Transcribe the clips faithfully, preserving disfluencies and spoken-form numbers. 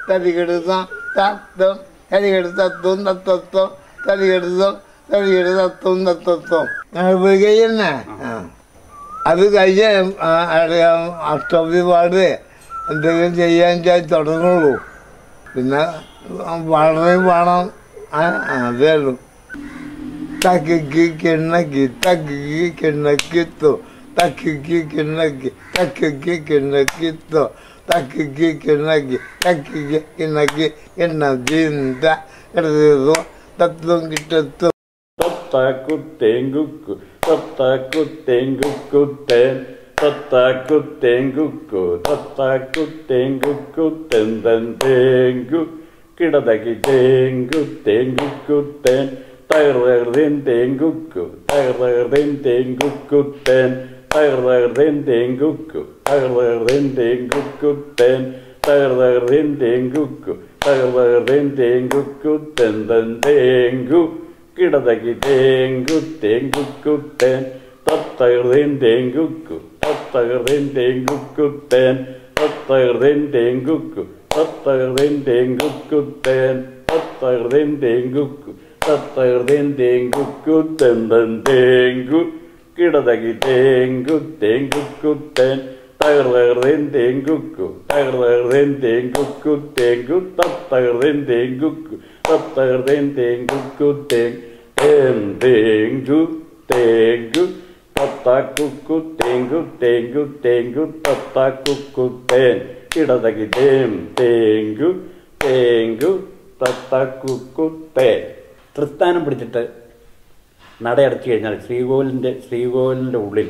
തരികെടുത്ത തത്വം തരികെടുത്തത്വം തത്വത്വം തരികെടുത്തം തരികെടുത്തത്വം തത്വത്വം അങ്ങനെ ചെയ്യുന്നേ. അത് കഴിഞ്ഞ് അഷ്ടപതി പാട് എന്തെങ്കിലും ചെയ്യാൻ തുടങ്ങുള്ളൂ. പിന്നെ വളരെ വേണം. അതേ ഉള്ളൂ. തക്കിക്ക് കിണ്ണക്കി തക്കിക്ക് കിണ്ണക്കിത്തു തക്കിക്ക് കിണ്ണക്കി തക്കിക്ക് കിണ്ണക്കിത്തു തക്കിക്ക് കിണ്ണക്കി തക്കിക്ക് കിണ്ണക്കി കിണ്ണ തത്വം കിട്ടത്തു. തത്താക്കുത്തേങ്കുക്കു തത്താക്കുത്തേങ്കുക്കുത്തേൻ തത്താക്കുത്തേങ്കുക്കു തത്താക്കുത്തേങ്കുക്കു തെന്തൻ തേങ്കു കിടതകി തേങ്കു തേങ്കുക്കുത്തേൻ തകർതകർതേൻ തേങ്കുക്കു തകർതകർതേൻ തേങ്കുക്കുത്തേൻ തകർതകർതേൻ തേങ്കുക്കു തകർതകർതേൻ തേങ്കുക്കുത്തേൻ തകർതകർതേൻ തേങ്കുക്കു തകർതകർതേൻ തേങ്കുക്കു തെന്തൻ തേങ്കു കിടതകി തേങ്കു തേങ്കുക്കുത്തേൻ തത്തകർതേൻ തേങ്കുക്കു തത്തകർതേൻ തേങ്കുക്കുത്തേൻ തത്തകർതേൻ തേങ്കുക്കു തത്തകർതേൻ തേങ്കുക്കുത്തേൻ തത്തകർതേൻ തേങ്കുക്കു തത്തകർതേൻ തേങ്കുക്കു തെന്തൻ തേങ്കു കിടതകി തേങ്കു തേങ്കുക്കുത്തേൻ തകർതകർതേൻ തേങ്കുക്കു തകർതകർതേൻ തേങ്കുക്കു തേങ്കു തത്തകർതേൻ തേങ്കുക്കു തത്തകർതേൻ തേങ്കുക്കു തേൻ തേങ്കു തേങ്കു തത്താക്കുക്കു തേങ്കു തേങ്കു തേങ്കു തത്താക്കുക്കു തേൻ കിടതകി തേം തേങ്കു തേങ്കു തത്താക്കുക്കു തേൻ. തൃത്താനം പിടിച്ചിട്ട് നടയടച്ചു കഴിഞ്ഞാൽ ശ്രീകോവിലിൻ്റെ ശ്രീകോവിലിൻ്റെ ഉള്ളിൽ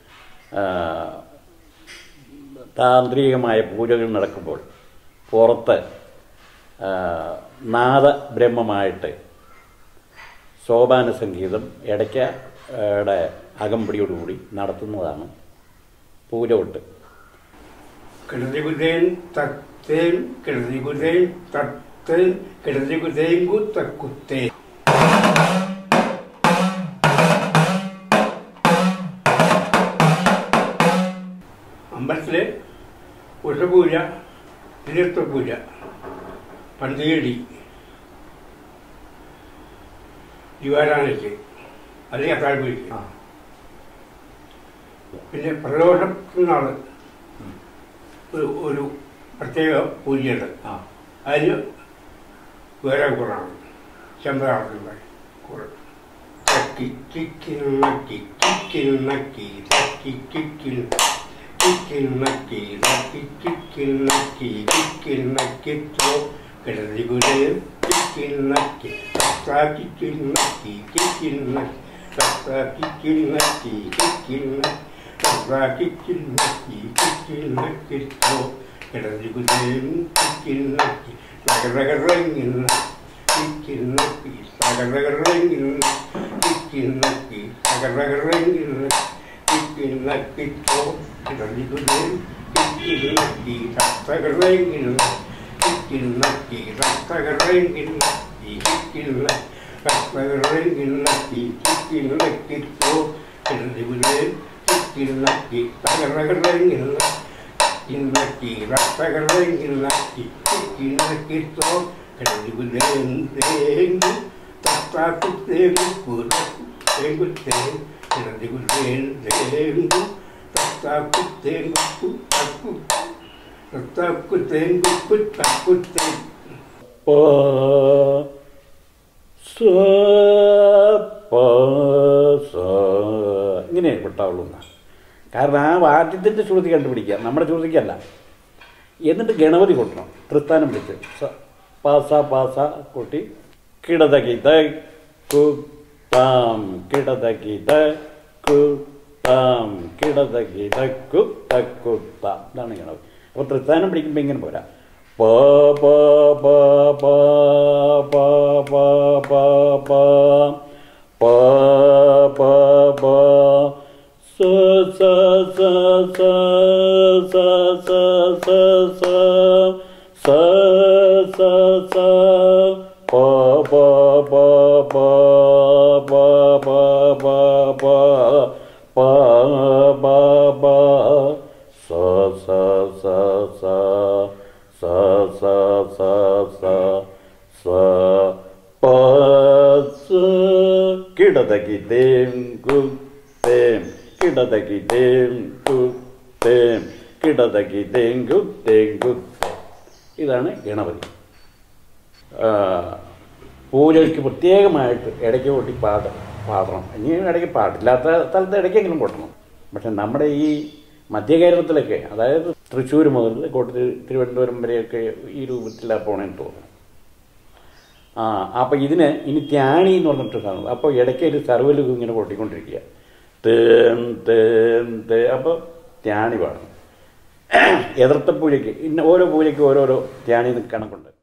താന്ത്രികമായ പൂജകൾ നടക്കുമ്പോൾ പുറത്ത് നാദബ്രഹ്മമായിട്ട് സോപാന സംഗീതം ഇടയ്ക്കയുടെ അകമ്പടിയോടുകൂടി നടത്തുന്നതാണ് പൂജ കൊണ്ട്. കിടതികുതേൻ തത്തേൻ കിടതികുതേൻ തത്തേൻ കിടതികുതേങ്കു തക്കുത്തേ. അമ്പലത്തിലെ ഉഷപൂജ, തിരുത്തപൂജ, പന്തേടി, ദിവാരാനയ്ക്ക് അല്ലെങ്കിൽ അത്താഴ്പൂജയ്ക്ക്, പിന്നെ പ്രദോഷത്തിനാള് ഒരു ഒരു പ്രത്യേക പൂജയുണ്ട്. അതിന് വേറെ കൂറാണ് ശമ്പളാർത്ഥം കൂറ്. തക്കി കിക്കിൽ നക്കി കിക്കിൽ നക്കി തക്കി കിക്കിൽ കിക്കിൽ നക്കി തക്കി കിക്കിൽ നക്കി കിക്കിൽ നക്കിത്തോ കിടതികുതേൻ കിക്കിൽ നക്കി തത്താ കിക്കിൽ നക്കി കിക്കിൽ നക്കി തത്താ കിക്കിൽ നക്കി കിക്കിൽ നക്കി തത്താ കിക്കിൽ നക്കി കിക്കിൽ നക്കിത്തോ കിടതികുതേൻ കിക്കിൽ നക്കി തകരകറങ്ങിൽ കിക്കിൽ നക്കി തകരകറങ്ങിൽ കിക്കിൽ നക്കി തകരകറങ്ങിൽ കിക്കിൽ നക്കിത്തോ കിടതികുതേൻ കിക്കിൽ നക്കി തകരകറങ്ങിൽ കിക്കിൽ നക്കി തകരകറങ്ങിൽ കിക്കിൽ തകരകറങ്ങിൽ കിക്കിൽ നക്കിത്തോ കിടതികുതേൻ കിക്കിൽ നക്കി തകരകറങ്ങിൽ ഇന്നക്കി തകരകറങ്ങിൽ കിക്കിൽ നക്കിത്തോ കിടതികുതേൻ തേങ്കു തത്താക്കുത്തേങ്കു തേങ്കുത്തേൻ കിടതികുതേൻ തേങ്കു തത്താക്കുത്തേങ്കു തക്കു തത്താക്കുത്തേങ്കു തക്കുത്തേ. ഇങ്ങനെ പെട്ടാവുള്ളൂ. കാരണം ആ വാദ്യത്തിൻ്റെ ശ്രുതി കണ്ടുപിടിക്കുക, നമ്മുടെ ശ്രുതിക്കല്ല. എന്നിട്ട് ഗണപതി കൊട്ടണം, തൃത്താനം പിടിച്ച് പാസ പാസ കൊട്ടി കിടതകിത കുത്താം കിടതകിത കുത്താം കിടതകിത കുത്തക്കുത്താം. ഇതാണ് ഗണപതി. അപ്പോൾ തൃത്താനം പിടിക്കുമ്പോൾ ഇങ്ങനെ പോരാ. പ പ പ പ പ പ പ പ പ പ പ സ സ സ സ സ സ സ സ സ സ പ പ പ പ പ പ പ പ പ പ പ സ സ സ സ സ സ സ കിടതക്കി തേം കു തേം കിടതക്കി തേം കു തേം കിടതക്കി തേം കു തേം കു തേം. ഇതാണ് ഗണപതി. പൂജയ്ക്ക് പ്രത്യേകമായിട്ട് ഇടയ്ക്ക് കൊട്ടി പാട പാടണം. ഇനി ഇടയ്ക്ക് പാടില്ലാത്ത സ്ഥലത്ത് ഇടയ്ക്കെങ്കിലും കൊട്ടണം. പക്ഷെ നമ്മുടെ ഈ മധ്യ കേരളത്തിലൊക്കെ, അതായത് തൃശ്ശൂർ മുതൽ കോട്ടയം തിരുവനന്തപുരം വരെയൊക്കെ ഈ രൂപത്തിലാണ് പോകണമെന്ന് തോന്നുന്നു. ആ അപ്പോൾ ഇതിന് ഇനി ത്യാണി എന്ന് പറഞ്ഞിട്ട് കാണും. അപ്പോൾ ഇടയ്ക്ക് ഒരു സർവ്വലുക ഇങ്ങനെ കൊട്ടിക്കൊണ്ടിരിക്കുക, തേം തേം തേ. അപ്പോൾ ത്യാണി പാടണം. എതിർത്ത പൂജയ്ക്ക് ഇന്ന ഓരോ പൂജയ്ക്ക് ഓരോരോ ത്യാണി കണക്കുണ്ട്.